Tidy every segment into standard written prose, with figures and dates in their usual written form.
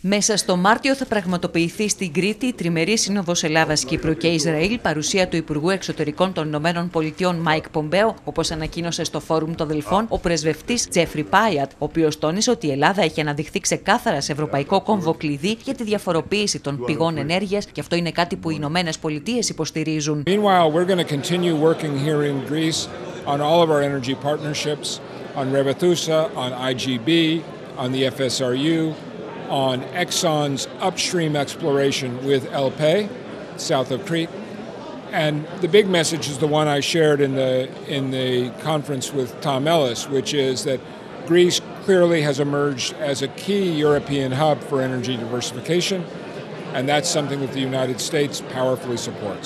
Μέσα στο Μάρτιο θα πραγματοποιηθεί στην Κρήτη η τριμερή σύνοδος Ελλάδας, Κύπρου και Ισραήλ, παρουσία του Υπουργού Εξωτερικών των ΗΠΑ Μάικ Πομπέο, όπως ανακοίνωσε στο Φόρουμ των Δελφών ο πρεσβευτής Τζέφρι Πάιατ, ο οποίος τόνισε ότι η Ελλάδα έχει αναδειχθεί ξεκάθαρα σε ευρωπαϊκό κόμβο κλειδί για τη διαφοροποίηση των πηγών ενέργειας, και αυτό είναι κάτι που οι Ηνωμένες Πολιτείες υποστηρίζουν. Meanwhile, we're going to continue working here in Greece on all of our energy partnerships, on Revithousa, on IGB, on the FSRU, on Exxon's upstream exploration with Elpey, south of Crete. And the big message is the one I shared in the conference with Tom Ellis, which is that Greece clearly has emerged as a key European hub for energy diversification, and that's something that the United States powerfully supports.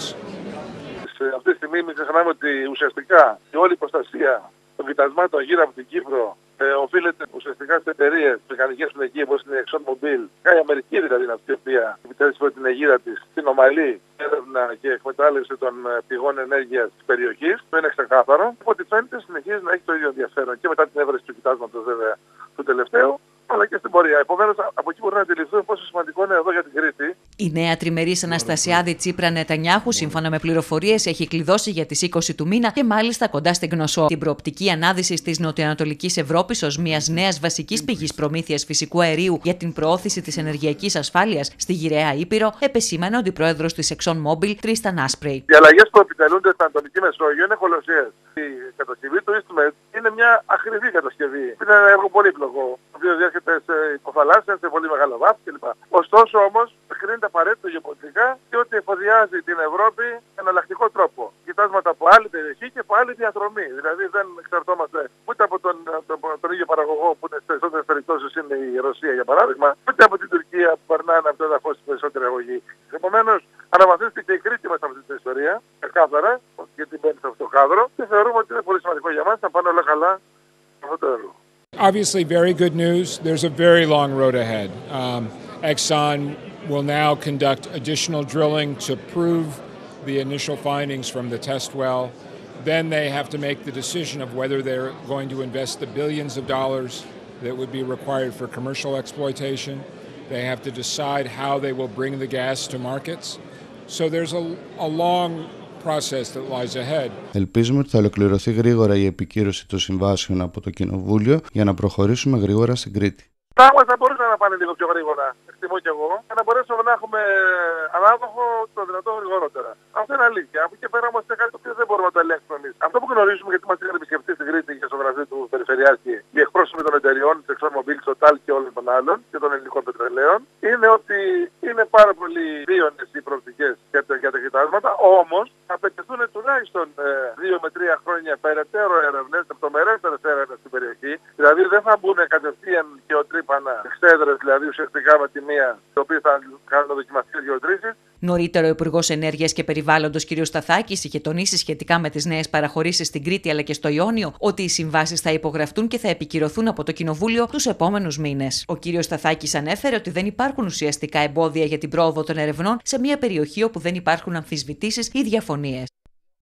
Αυτή τη στιγμή μην ξεχνάμε ότι ουσιαστικά η όλη προστασία των κοιτασμάτων γύρω από την Κύπρο οφείλεται ουσιαστικά σε εταιρείες μηχανικές που είναι εκεί, όπως είναι η ExxonMobil, η Αμερική δηλαδή, είναι αυτή η οποία επιτέλεσε την αιγίδα της στην ομαλή έρευνα και εκμετάλλευση των πηγών ενέργειας της περιοχής. Το είναι ξεκάθαρο. Από ό,τι φαίνεται συνεχίζει να έχει το ίδιο ενδιαφέρον και μετά την έβρεση του κοιτάσματος βέβαια του τελευταίου, αλλά και στην πορεία. Επομένως, από εκεί μπορούμε να αντιληφθούμε πόσο σημαντικό είναι εδώ για την Κρήτη. Η νέα τριμερής Αναστασιάδη Τσίπρα Νετανιάχου, σύμφωνα με πληροφορίες, έχει κλειδώσει για τις 20 του μήνα και μάλιστα κοντά στην Γνωσό την προοπτική ανάδυση της νοτιοανατολικής Ευρώπης ως μιας νέας βασικής πηγής προμήθειας φυσικού αερίου για την προώθηση της ενεργειακής ασφάλειας στη γυραιά Ήπειρο, επεσήμανε ο αντιπρόεδρος της ExxonMobil, Τρίσταν Άσπρεϊ. Οι αλλαγές που επιτελούνται στην Ανατολική Μεσόγειο είναι κολοσσιαίες. Η κατασκευή του EastMed είναι μια ακριβή κατασκευή. Είναι ένα έργο πολύπλοκο, το οποίο διέρχεται σε υποθαλάσσια, σε πολύ μεγάλο βάθος κλπ. Ωστόσο όμως, κρίνεται απαραίτητο γεωπολιτικά και ότι εφοδιάζει την Ευρώπη με εναλλακτικό τρόπο. Κοιτάσματα από άλλη περιοχή και από άλλη διαδρομή. Δηλαδή δεν εξαρτώμαστε ούτε από τον ίδιο παραγωγό, που είναι στις περισσότερες περιπτώσεις είναι η Ρωσία για παράδειγμα, ούτε από την Τουρκία που περνάνε από το έδαφος στην περισσότερη αγωγή. Επομένως, αναβαθμίστηκε και η Κρήτη μέσα από αυτή την ιστορία, ξεκάθαρα, γιατί μπαίνει σε αυτό το κάδρο, και θεωρούμε ότι είναι πολύ σημαντικό για μας να πάνε όλα καλά σε αυτό το έργο. Obviously, very good news. There's a very long road ahead. Exxon will now conduct additional drilling to prove the initial findings from the test well. Then they have to make the decision of whether they're going to invest the billions of dollars that would be required for commercial exploitation. They have to decide how they will bring the gas to markets. So there's a long process that lies ahead. Ελπίζουμε ότι θα ολοκληρωθεί γρήγορα η επικύρωση των συμβάσεων από το Κοινοβούλιο για να προχωρήσουμε γρήγορα στην Κρήτη. Πράγματα θα μπορούσαν να πάνε λίγο πιο γρήγορα, εκτιμώ κι εγώ, για να μπορέσουμε να έχουμε ανάδοχο το δυνατό γρηγορότερα. Αυτό είναι αλήθεια. Από εκεί και πέρα όμως είναι κάτι το οποίο δεν μπορούμε να το ελέγξουμε εμείς. Αυτό που γνωρίζουμε, γιατί μας είχαν επισκεφτεί στην Κρήτη και στο γραφείο του Περιφερειάρχη οι εκπρόσωποι των εταιριών, της ExxonMobil, της Total και όλων των άλλων και των ελληνικών πετρελαίων, είναι ότι είναι πάρα πολύ βίωνες οι προοπτικές για τα κοιτάσματα, όμως απαιτηθούν τουλάχιστον 2 με 3 χρόνια περαιτέρω έρευνες, λεπτομερέστερες έρευνες στην περιοχή. Δηλαδή δεν θα μπουν κατευθείαν γεωτρύπανα εξέδρες, δηλαδή ουσιαστικά με τη μία, οι οποίες θα κάνουν δοκιμαστικές γεωτρήσεις. Νωρίτερα, ο Υπουργός Ενέργειας και Περιβάλλοντος κ. Σταθάκης είχε τονίσει σχετικά με τις νέες παραχωρήσεις στην Κρήτη αλλά και στο Ιόνιο ότι οι συμβάσεις θα υπογραφτούν και θα επικυρωθούν από το Κοινοβούλιο τους επόμενους μήνες. Ο κ. Σταθάκης ανέφερε ότι δεν υπάρχουν ουσιαστικά εμπόδια για την πρόοδο των ερευνών σε μια περιοχή όπου δεν υπάρχουν αμφισβητήσεις ή διαφωνίες.